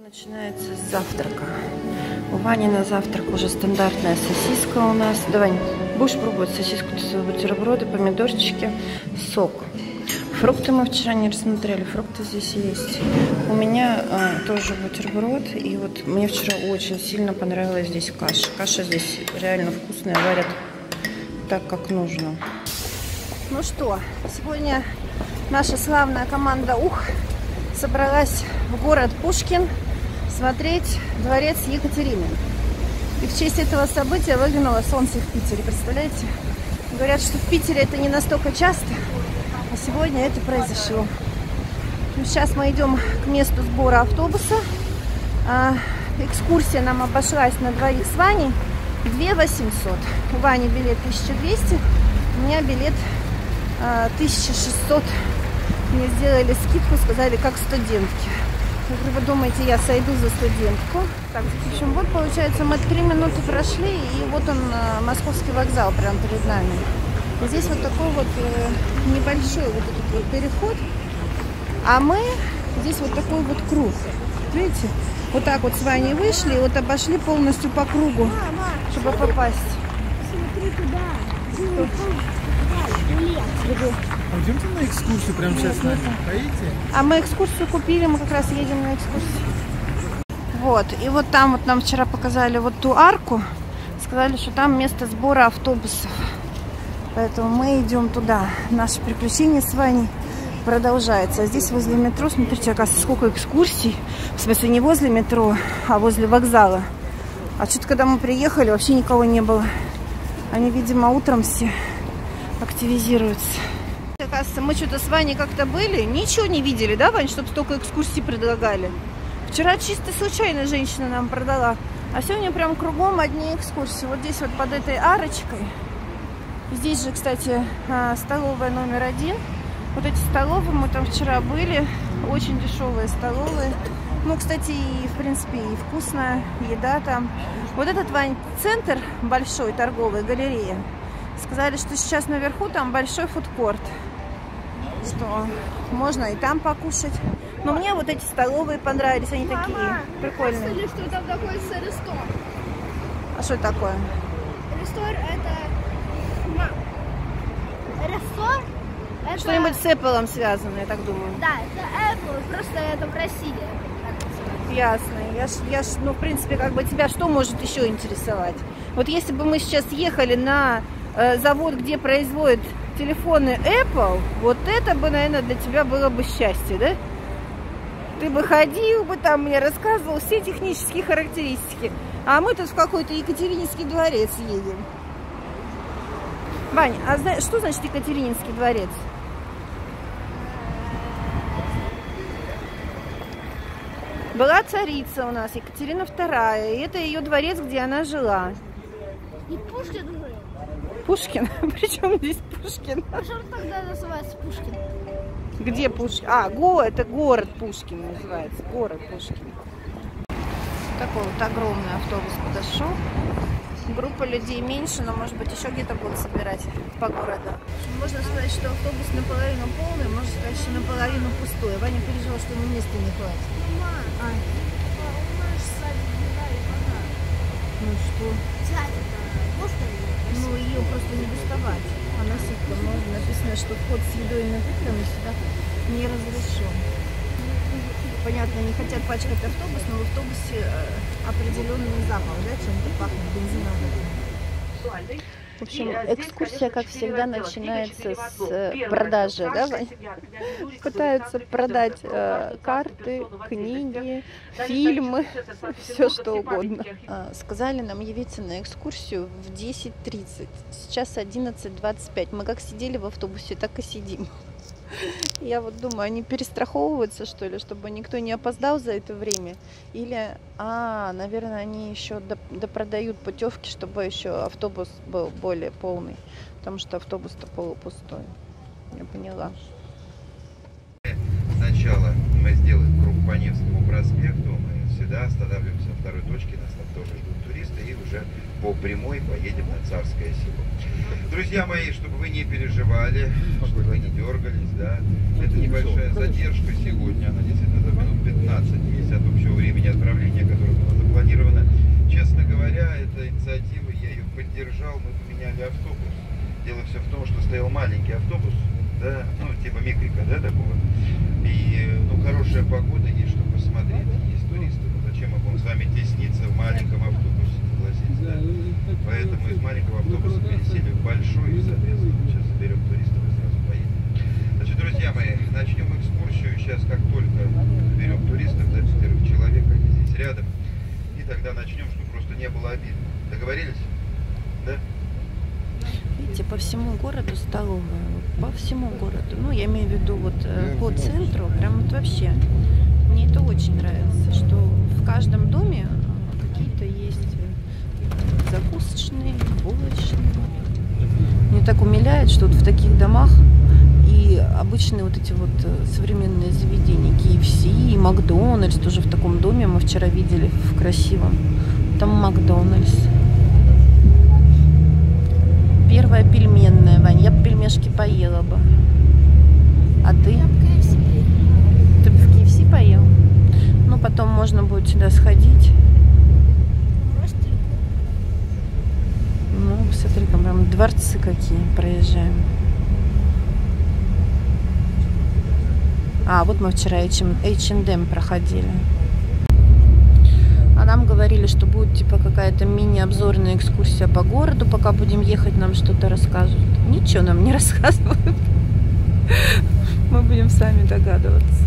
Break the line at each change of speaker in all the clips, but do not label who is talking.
Начинается с завтрака. У Вани на завтрак уже стандартная сосиска у нас. Давай, будешь пробовать сосиску, бутерброды, помидорчики, сок. Фрукты мы вчера не рассмотрели, фрукты здесь есть. У меня тоже бутерброд, и вот мне вчера очень сильно понравилась здесь каша. Каша здесь реально вкусная, варят так, как нужно.
Ну что, сегодня наша славная команда УХ собралась в город Пушкин смотреть дворец Екатерины. И в честь этого события выглянуло солнце в Питере. Представляете? Говорят, что в Питере это не настолько часто, а сегодня это произошло. Ну, сейчас мы идем к месту сбора автобуса. Экскурсия нам обошлась на двоих с Ваней 2800. У Вани билет 1200, у меня билет 1600. Мне сделали скидку, сказали, как студентки. Если вы думаете, я сойду за студентку. Так, в общем, вот, получается, мы 3 минуты прошли, и вот он, Московский вокзал, прямо перед нами. И здесь вот такой вот небольшой вот этот вот переход. А мы здесь вот такой вот круг. Видите? Вот так вот с Ваней вышли, и вот обошли полностью по кругу, чтобы попасть.
Смотри туда.
Пойдемте на экскурсию прямо сейчас с нами. Поедете?
А мы экскурсию купили, мы как раз едем на экскурсию. Вот, и вот там вот нам вчера показали вот ту арку. Сказали, что там место сбора автобусов. Поэтому мы идем туда. Наше приключение с Ваней продолжается. А здесь возле метро, смотрите, оказывается, сколько экскурсий. В смысле, не возле метро, а возле вокзала. А что-то, когда мы приехали, вообще никого не было. Они, видимо, утром все активизируются. Оказывается, мы что-то с Ваней как-то были, ничего не видели, да, Вань, чтобы столько экскурсий предлагали? Вчера чисто случайно женщина нам продала, а сегодня прям кругом одни экскурсии. Вот здесь вот под этой арочкой. Здесь же, кстати, столовая номер 1. Вот эти столовые, мы там вчера были, очень дешевые столовые. Ну, кстати, и, в принципе, и вкусная еда там. Вот этот, Вань, центр большой, торговый, галерея. Сказали, что сейчас наверху там большой фудкорт, что можно и там покушать. Но мне вот эти столовые понравились, они такие прикольные.
Сказали, что там такой рестор.
А что такое?
Рестор это... Рестор это...
Что-нибудь с Apple связано, я так думаю.
Да, это Apple, просто это в России.
Ясно. Ну, в принципе, как бы тебя что может еще интересовать? Вот если бы мы сейчас ехали на завод, где производят телефоны Apple, вот это бы, наверное, для тебя было бы счастье, да? Ты бы ходил бы там, мне рассказывал все технические характеристики. А мы тут в какой-то Екатерининский дворец едем. Вань, а что значит Екатерининский дворец? Была царица у нас, Екатерина II, и это ее дворец, где она жила.
И Пушкин уже.
Пушкин? Причем здесь Пушкин?
А что тогда называется Пушкин?
Где Пушкин? Это город Пушкин называется. Город Пушкин. Такой вот огромный автобус подошел. Группа людей меньше, но может быть еще где-то будут собирать по городу. Можно сказать, что автобус наполовину полный, можно сказать, что наполовину пустой. Ваня переживал, что ему места не хватит. Ну что? Ну, ее просто не доставать. Она ситка, написано, что вход с едой и напитками сюда не разрешен. Понятно, не хотят пачкать автобус, но в автобусе определенный запах, да, чем-то пахнет бензином.
В общем, экскурсия, как всегда, начинается с продажи, да, Вань? Пытаются продать карты, книги, фильмы, все что угодно. Сказали нам явиться на экскурсию в 10:30. Сейчас 11:25. Мы как сидели в автобусе, так и сидим. Я вот думаю, они перестраховываются, что ли, чтобы никто не опоздал за это время? Или, наверное, они еще допродают путевки, чтобы еще автобус был более полный, потому что автобус-то полупустой. Я поняла.
Сначала мы сделаем круг по Невскому проспекту, мы всегда останавливаемся на второй точке, нас там тоже ждут туристы, и уже по прямой поедем на Царское село. Друзья мои, чтобы вы не переживали, чтобы вы не дергались, да, это небольшая задержка сегодня, она действительно за минут 15 есть от общего времени от инициативой, я ее поддержал, мы поменяли автобус. Дело все в том, что стоял маленький автобус, да, ну, типа микрика, да, такого. И, ну, хорошая погода есть, что посмотреть, есть туристы. Ну, зачем мы будем с вами тесниться в маленьком автобусе, согласитесь, да? Поэтому из маленького автобуса пересели в большой, и, соответственно, сейчас заберем туристов и сразу поедем. Значит, друзья мои, начнем экскурсию. Сейчас, как только заберем туристов, да, 4 человек, они здесь рядом, и тогда начнем, чтобы просто не было обидно. Договорились? Да?
Видите, по всему городу столовая, по всему городу. Ну, я имею в виду вот по центру, прям вот вообще. Мне это очень нравится, что в каждом доме какие-то есть закусочные, булочные. Мне так умиляет, что вот в таких домах и обычные вот эти вот современные заведения, KFC и Макдональдс, тоже в таком доме мы вчера видели, в красивом. Там Макдональдс. Первая пельменная, Вань, я бы пельмешки поела бы. А ты?
Я в KFC поела.
Ты бы в KFC поел? Ну, потом можно будет сюда сходить. Ну, смотри, прям дворцы какие проезжаем. А, вот мы вчера H&M проходили. А нам говорили, что будет типа какая-то мини-обзорная экскурсия по городу, пока будем ехать, нам что-то расскажут. Ничего нам не рассказывают. Мы будем сами догадываться.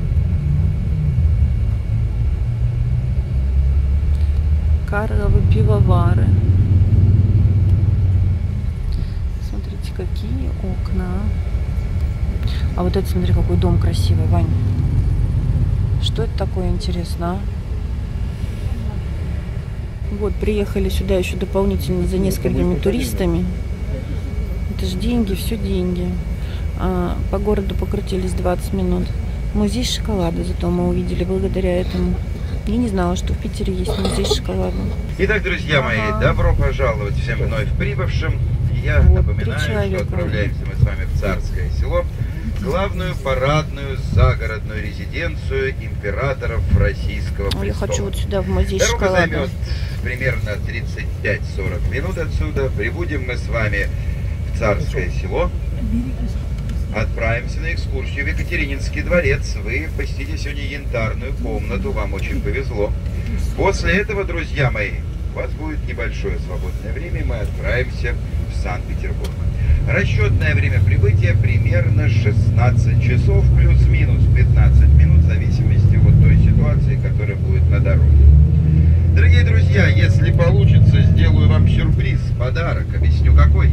Карловы пивовары. Смотрите, какие окна. А вот это, смотри, какой дом красивый, Вань. Что это такое, интересно, а? Вот, приехали сюда еще дополнительно за несколькими туристами. Это же деньги, все деньги. По городу покрутились 20 минут. Музей шоколада зато мы увидели благодаря этому. Я не знала, что в Питере есть музей шоколада.
Итак, друзья мои, добро пожаловать всем вновь прибывшим. Я напоминаю, что отправляемся мы с вами в Царское Село, главную парадную загородную резиденцию императоров Российского престола.
Я хочу вот сюда, в музей
Дорога
шоколада.
займет примерно 35-40 минут отсюда. Прибудем мы с вами в Царское Село. Отправимся на экскурсию в Екатерининский дворец. Вы посетите сегодня янтарную комнату. Вам очень повезло. После этого, друзья мои, у вас будет небольшое свободное время, и мы отправимся в Санкт-Петербург. Расчетное время прибытия примерно 16 часов, плюс-минус 15 минут, в зависимости от той ситуации, которая будет на дороге. Дорогие друзья, если получится, сделаю вам сюрприз, подарок. Объясню какой.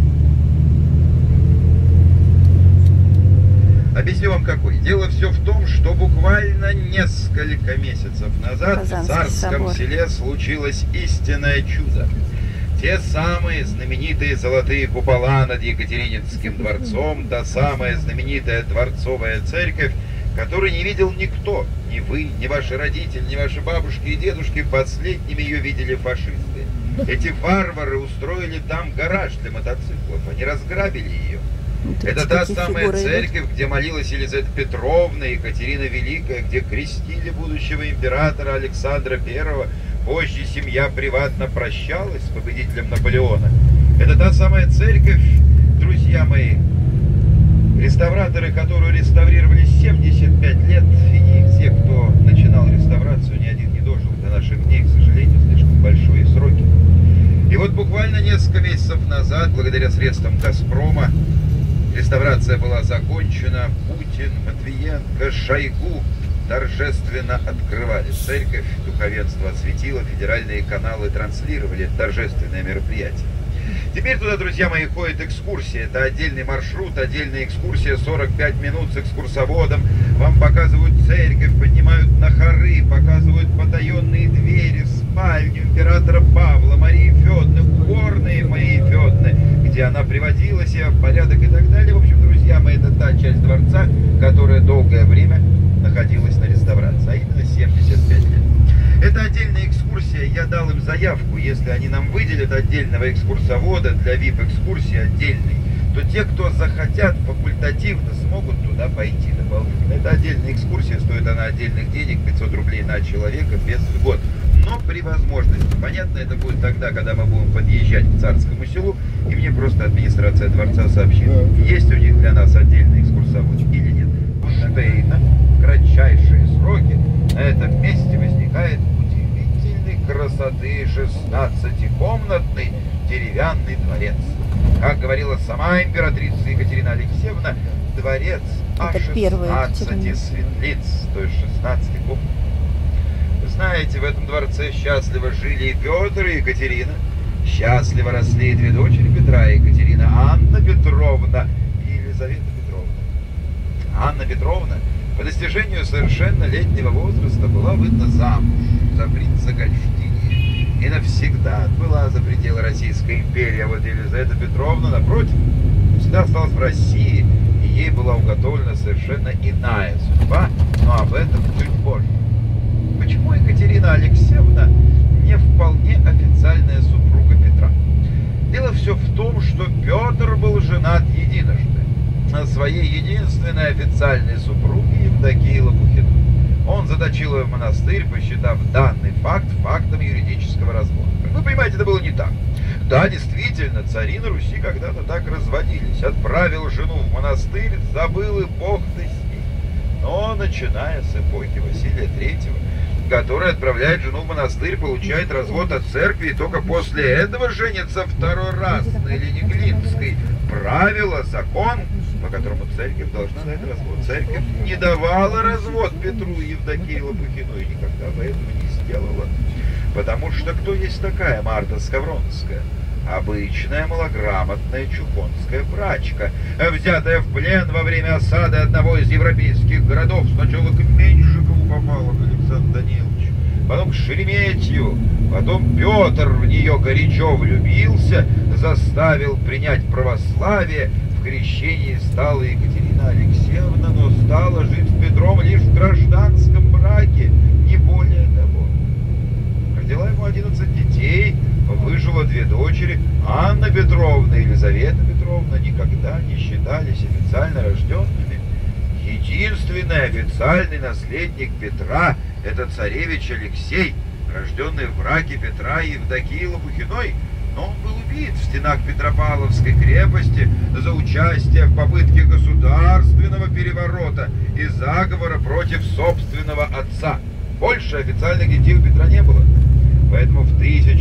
Объясню вам какой. Дело все в том, что буквально несколько месяцев назад в Царском селе случилось истинное чудо. Те самые знаменитые золотые купола над Екатерининским дворцом, та самая знаменитая дворцовая церковь, которую не видел никто, ни вы, ни ваши родители, ни ваши бабушки и дедушки, последними ее видели фашисты. Эти варвары устроили там гараж для мотоциклов, они разграбили ее. Это та самая церковь, где молилась Елизавета Петровна, Екатерина Великая, где крестили будущего императора Александра I. Позже семья приватно прощалась с победителем Наполеона. Это та самая церковь, друзья мои, реставраторы, которую реставрировали 75 лет, и те, кто начинал реставрацию, ни один не дожил до наших дней, к сожалению, слишком большие сроки. И вот буквально несколько месяцев назад, благодаря средствам «Газпрома», реставрация была закончена. Путин, Матвиенко, Шойгу торжественно открывали церковь, духовенство осветило, федеральные каналы транслировали торжественное мероприятие. Теперь туда, друзья мои, ходит экскурсия. Это отдельный маршрут, отдельная экскурсия, 45 минут с экскурсоводом. Вам показывают церковь, поднимают на хоры, показывают потаенные двери, спальню императора Павла, Марии Федоровны, уборные Марии Федоровны, где она приводила себя в порядок и так далее. В общем, друзья мои, это та часть дворца, которая долгое время находилась на реставрации, а именно 75 лет. Это отдельная экскурсия, я дал им заявку, если они нам выделят отдельного экскурсовода для VIP-экскурсии отдельной, то те, кто захотят, факультативно смогут туда пойти дополнительно. Это отдельная экскурсия, стоит она отдельных денег, 500 рублей на человека без льгот. но при возможности. Понятно, это будет тогда, когда мы будем подъезжать к Царскому селу, и мне просто администрация дворца сообщит, есть у них для нас отдельный экскурсовод или нет. Бонапейна в кратчайшие сроки на этом месте возникает удивительной красоты 16-комнатный деревянный дворец. Как говорила сама императрица Екатерина Алексеевна, дворец о 16 светлиц, то есть 16 комнат. Знаете, в этом дворце счастливо жили и Петр, и Екатерина. Счастливо росли и две дочери Петра и Екатерина, Анна Петровна и Елизавета Петровна. Анна Петровна по достижению совершеннолетнего возраста была выдана замуж за принца Гольштинии и навсегда отбыла за пределы Российской империи. А вот Елизавета Петровна, напротив, всегда осталась в России, и ей была уготовлена совершенно иная судьба, но об этом чуть позже. Почему Екатерина Алексеевна не вполне официальная супруга Петра? Дело все в том, что Петр был женат единожды на своей единственной официальной супруге Евдокии Лопухиной. Он заточил ее в монастырь, посчитав данный факт фактом юридического развода. Вы понимаете, это было не так. Да, действительно, цари на Руси когда-то так разводились. Отправил жену в монастырь, забыл и бог ты с ней. Но начиная с эпохи Василия III, который отправляет жену в монастырь, получает развод от церкви, и только после этого женится второй раз на Елене Глинской. Правило, закон, по которому церковь должна дать развод. Церковь не давала развод Петру и Евдокии Лопухиной, и никогда бы этого не сделала. Потому что кто есть такая Марта Скавронская? Обычная малограмотная чухонская прачка, взятая в плен во время осады одного из европейских городов. Сначала к Меньшикову попала, к Александру Даниловичу, потом к Шереметьеву, потом Петр в нее горячо влюбился, заставил принять православие, в крещении стала Екатерина Алексеевна, но стала жить с Петром лишь в гражданском браке, не более того. Родила ему 11 детей, выжила 2 дочери. Анна Петровна и Елизавета Петровна никогда не считались официально рожденными. Единственный официальный наследник Петра – это царевич Алексей, рожденный в браке Петра и Евдокии Лопухиной. Но он был убит в стенах Петропавловской крепости за участие в попытке государственного переворота и заговора против собственного отца. Больше официальных детей у Петра не было. Поэтому в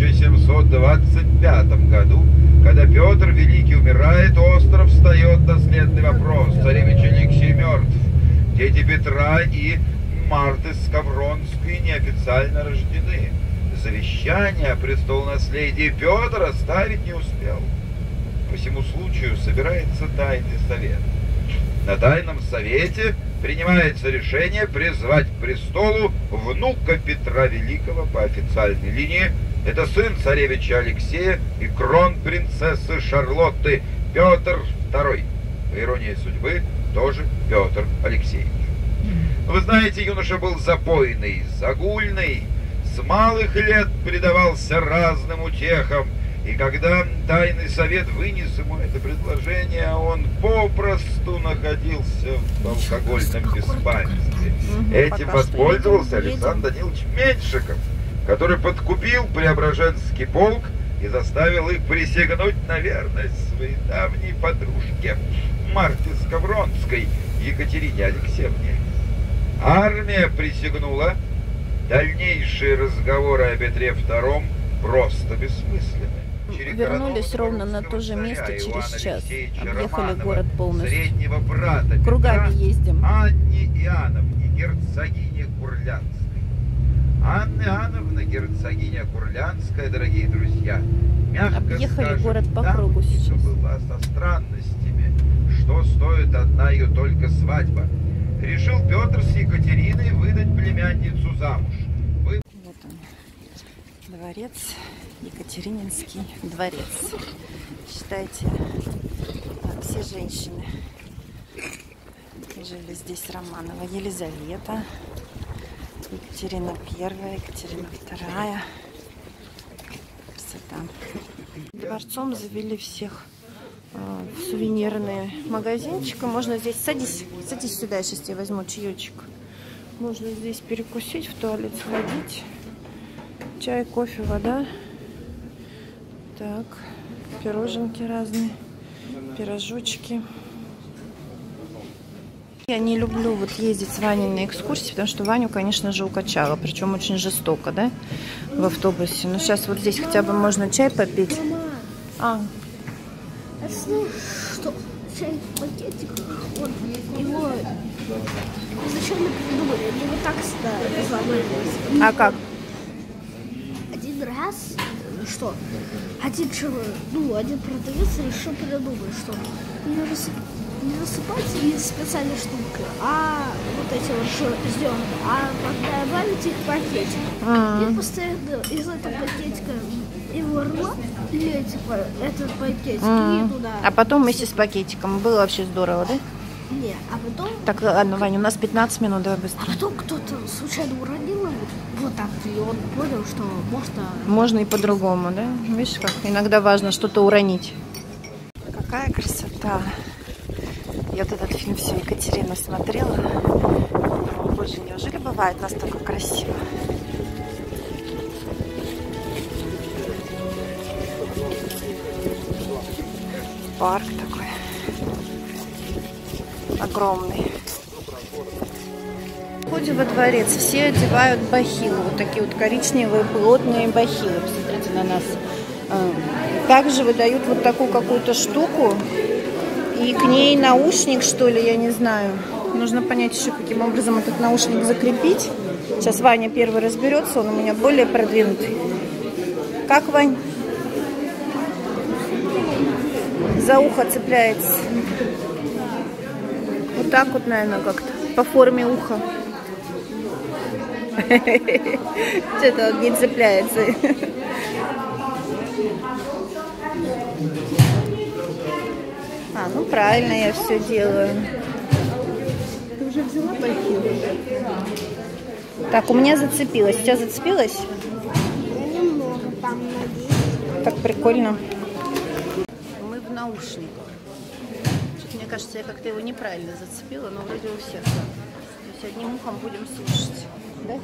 1725 году, когда Петр Великий умирает, остро встает доследный вопрос. Царевич Алексей мертв. Дети Петра и Марты Скавронской неофициально рождены. Завещание о престолонаследии Петр оставить не успел. По всему случаю собирается тайный совет. На тайном совете принимается решение призвать к престолу внука Петра Великого по официальной линии. Это сын царевича Алексея и кронпринцессы Шарлотты Петр II. По иронии судьбы, тоже Петр Алексеевич. Вы знаете, юноша был запойный, загульный, с малых лет предавался разным утехам, и когда тайный совет вынес ему это предложение, он попросту находился в алкогольном беспамятстве. Этим воспользовался Александр Данилович Меньшиков, который подкупил Преображенский полк и заставил их присягнуть на верность своей давней подружке Марте Скавронской Екатерине Алексеевне. Армия присягнула. Дальнейшие разговоры о Петре II просто бессмысленны.
Вернулись ровно на то же место через час. Объехали город полностью. Кругами ездим.
Анне Иоанновне, герцогине Курлянской. Анна Иоанновна, герцогиня Курлянская, дорогие друзья, мягко
объехали
скажем,
город по кругу сейчас.
Была со странностями. Что стоит одна ее только свадьба? Решил Петр с Екатериной выдать племянницу замуж.
Вот он, дворец, Екатерининский дворец. Считайте, все женщины жили здесь: Романова Елизавета, Екатерина I, Екатерина II. Красота. Дворцом завели всех в сувенирные магазинчики. Можно здесь... Садись сюда, я сейчас тебе возьму чаечек. Можно здесь перекусить, в туалет сходить. Чай, кофе, вода. Так, пироженки разные, пирожочки. Я не люблю вот ездить с Ваней на экскурсии, потому что Ваню, конечно же, укачала, причем очень жестоко, да, в автобусе. Но сейчас вот здесь хотя бы можно чай попить. А
что чай в пакетиках, вот его изначально придумали, они вот так сломались.
А как?
Один раз, что? Один продавец решил придумать, что не высыпать из специальной штуки, а вот эти вот сделаны, а добавить их в пакетик. И постоянно из этого пакетика его рвать, или типа этот пакетик и туда.
А потом вместе с пакетиком. Было вообще здорово, да?
Не, а потом...
Так, ладно, Ваня, у нас 15 минут, давай быстро.
А потом кто-то случайно уронил его вот так, и он понял, что
Можно и по-другому, да? Видишь, как иногда важно что-то уронить. Какая красота! Я вот этот фильм все Екатерина смотрела. Боже, неужели бывает настолько красиво? Парк такой огромный. Входим во дворец, все одевают бахилы, вот такие вот коричневые плотные бахилы. Посмотрите на нас. Также выдают вот такую какую-то штуку. И к ней наушник, что ли, я не знаю. Нужно понять еще, каким образом этот наушник закрепить. Сейчас Ваня первый разберется, он у меня более продвинутый. Как, Вань? За ухо цепляется. Вот так вот, наверное, как-то. По форме уха. Что-то он не цепляется. А, ну правильно я все делаю. Ты уже взяла бахилы? Так, у меня зацепилось. У тебя зацепилось?
немного там надеюсь.
Так прикольно. Мы в наушниках. Что-то, мне кажется, я как-то его неправильно зацепила, но вроде у всех. То есть одним ухом будем слушать. Да?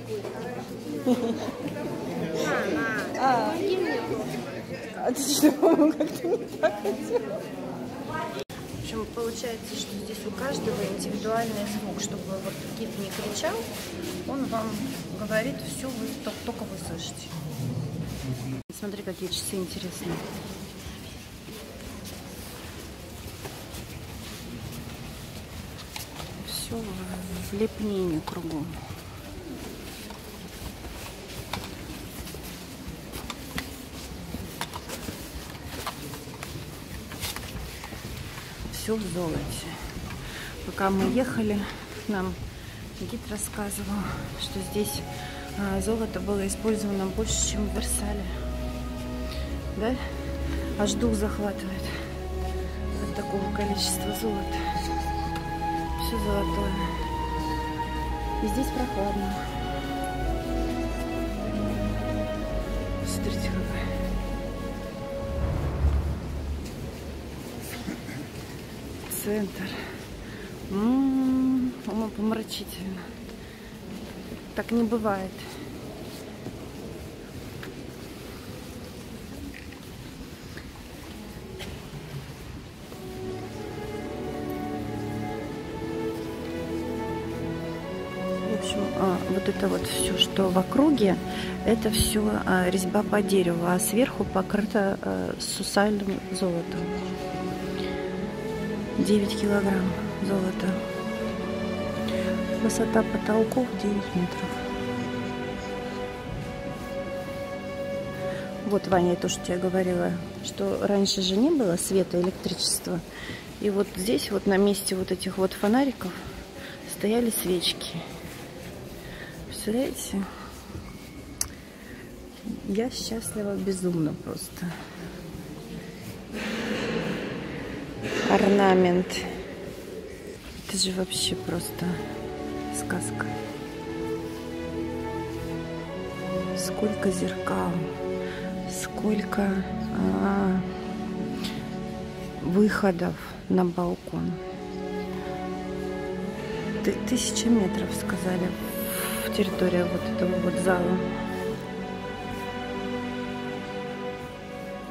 А ты что, как-то не так хотела? В общем, получается, что здесь у каждого индивидуальный звук, чтобы вот гид не кричал, он вам говорит все, вы только вы слышите. Смотри, какие часы интересные. Все в лепнине кругом. Все в золоте. Пока мы ехали, нам гид рассказывал, что здесь золото было использовано больше, чем в Версале. Да? Аж дух захватывает от такого количества золота. Все золотое. И здесь прохладно. Смотрите, какая. Центр. Умопомрачительно. Так не бывает. В общем, вот это вот все, что в округе, это все резьба по дереву, а сверху покрыто сусальным золотом. 9 килограмм золота. Высота потолков 9 метров. Вот, Ваня, то, что я говорила, что раньше же не было света, электричества. И вот здесь, вот на месте вот этих вот фонариков стояли свечки. Представляете? Я счастлива безумно просто. Орнамент. Это же вообще просто сказка. Сколько зеркал, сколько выходов на балкон. 1000 метров, сказали, в территории вот этого вот зала.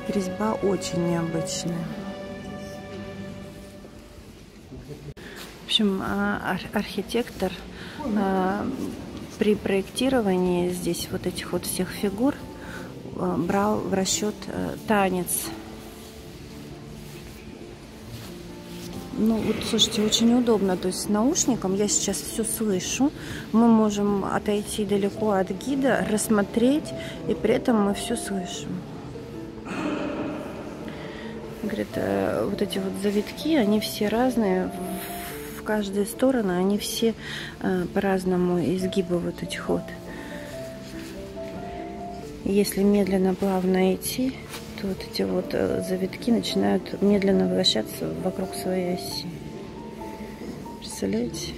Резьба очень необычная. В общем, архитектор при проектировании здесь вот этих вот всех фигур брал в расчет танец. Ну вот, слушайте, очень удобно. То есть с наушником я сейчас все слышу. Мы можем отойти далеко от гида, рассмотреть, и при этом мы все слышим. Говорит, вот эти вот завитки, они все разные. В каждой стороне они все по-разному, изгибы вот этих вот. Если медленно, плавно идти, то вот эти вот завитки начинают медленно вращаться вокруг своей оси. Представляете?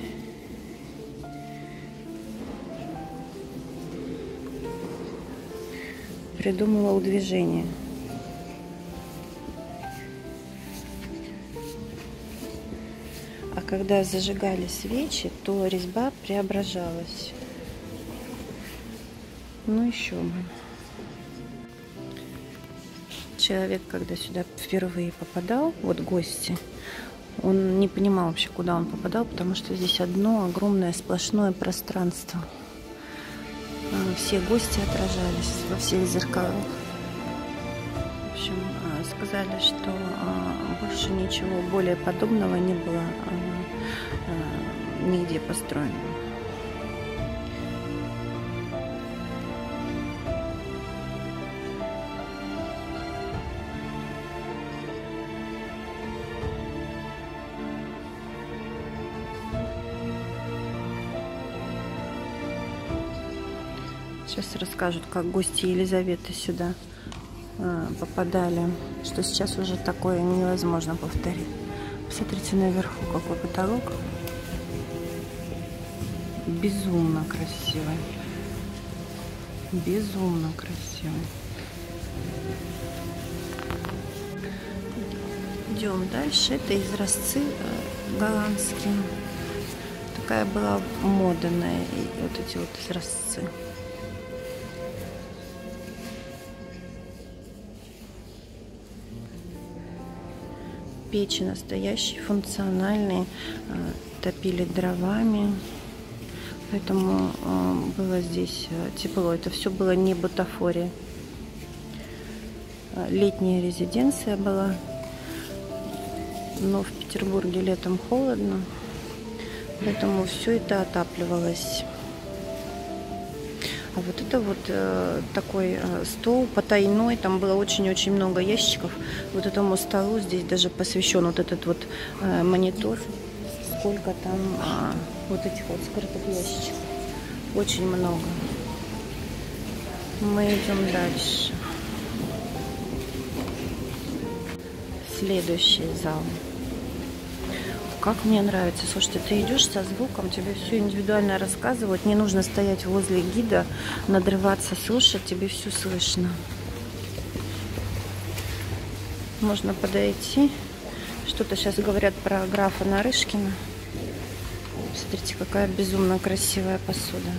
Придумывал движение. А когда зажигали свечи, то резьба преображалась. Ну еще бы. Человек, когда сюда впервые попадал, вот гости, он не понимал вообще, куда он попадал, потому что здесь одно огромное сплошное пространство. Все гости отражались во всех зеркалах. В общем, сказали, что больше ничего более подобного не было нигде построено. Сейчас расскажут, как гости Елизаветы сюда попадали, что сейчас уже такое невозможно повторить. Посмотрите наверху, какой потолок. Безумно красивый. Безумно красивый. Идем дальше. Это изразцы голландские. Такая была мода на вот эти вот изразцы. Печи настоящие, функциональные, топили дровами, поэтому было здесь тепло. Это все было не бутафория. Летняя резиденция была, но в Петербурге летом холодно, поэтому все это отапливалось. А вот это вот такой стол потайной, там было очень-очень много ящиков. Вот этому столу здесь даже посвящен вот этот вот монитор. Сколько там вот этих вот скрытых ящичков. Очень много. Мы идем дальше. Следующий зал. Как мне нравится. Слушайте, ты идешь со звуком, тебе все индивидуально рассказывают. Не нужно стоять возле гида, надрываться, слушать, тебе все слышно. Можно подойти. Что-то сейчас говорят про графа Нарышкина. Смотрите, какая безумно красивая посуда.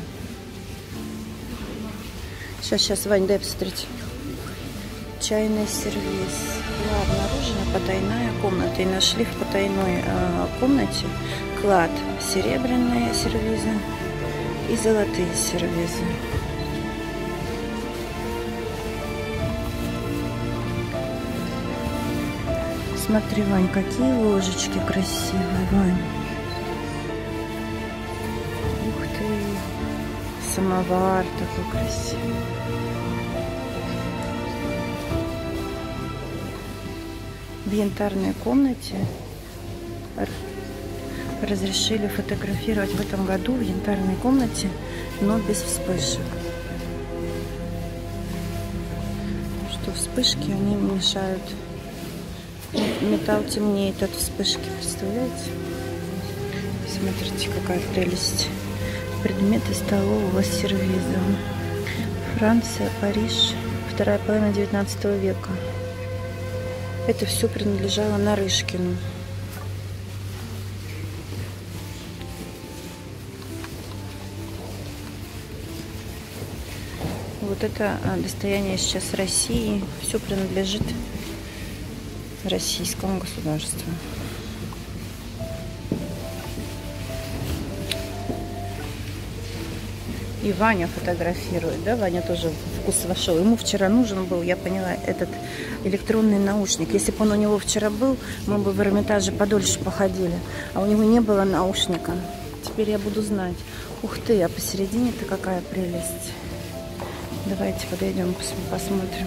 Сейчас, Вань, дай посмотреть. Чайный сервиз. Была обнаружена потайная комната. И нашли в потайной комнате клад. Серебряные сервизы и золотые сервизы. Смотри, Вань, какие ложечки красивые, Вань. Ух ты. Самовар такой красивый. В янтарной комнате разрешили фотографировать в этом году в янтарной комнате, но без вспышек. Что вспышки, они мешают. Металл темнеет от вспышки, представляете? Смотрите, какая прелесть. Предметы столового сервиза. Франция, Париж, вторая половина 19 века. Это все принадлежало Нарышкину. Вот вот это достояние сейчас России. Все принадлежит российскому государству. И Ваня фотографирует, да? Ваня тоже в вкус вошел. Ему вчера нужен был, я поняла, этот электронный наушник. Если бы он у него вчера был, мы бы в Эрмитаже подольше походили. А у него не было наушника. Теперь я буду знать. Ух ты, а посередине-то какая прелесть. Давайте подойдем, посмотрим.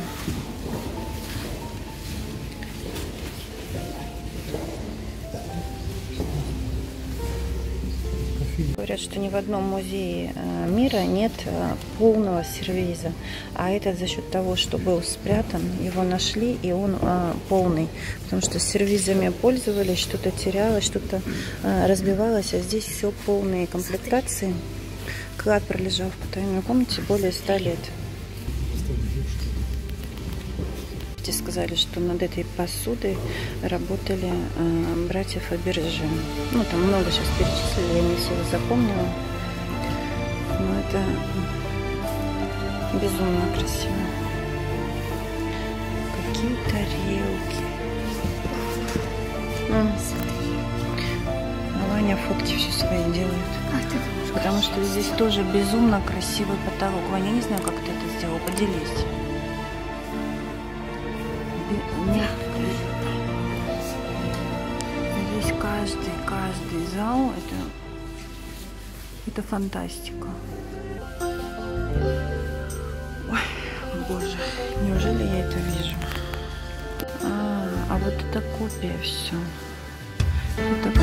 Говорят, что ни в одном музее мира нет полного сервиза. А это за счет того, что был спрятан, его нашли, и он полный. Потому что с сервизами пользовались, что-то терялось, что-то разбивалось, а здесь все полные комплектации. Клад пролежал в потайной комнате более 100 лет. Сказали, что над этой посудой работали братья Фаберже. Ну, там много сейчас перечислили, я не все запомнила. Но это безумно красиво. Какие тарелки. А Ваня фотки все свои делает. Потому что здесь тоже безумно красивый потолок. Ваня, я не знаю, как ты это сделал. Поделись. Нет. Здесь каждый зал это фантастика. Ой, боже, неужели я это вижу? А вот это копия все. Это